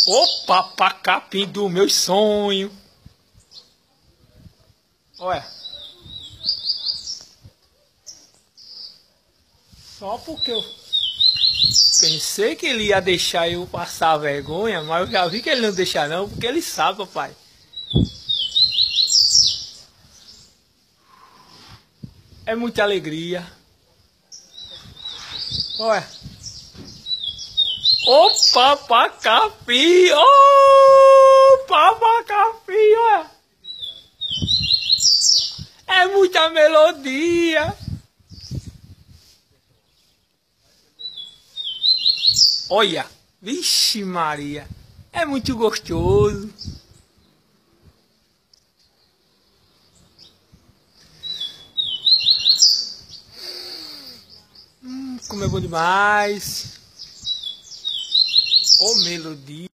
Opa, pacapim do meu sonho. Olha. Só porque eu pensei que ele ia deixar eu passar vergonha, mas eu já vi que ele não deixa não, porque ele sabe, papai. É muita alegria. Olha. Opa, pacapim! Opa, pacapim, olha. É muita melodia. Olha, vixe Maria, é muito gostoso. Como é bom demais. Ô melodia.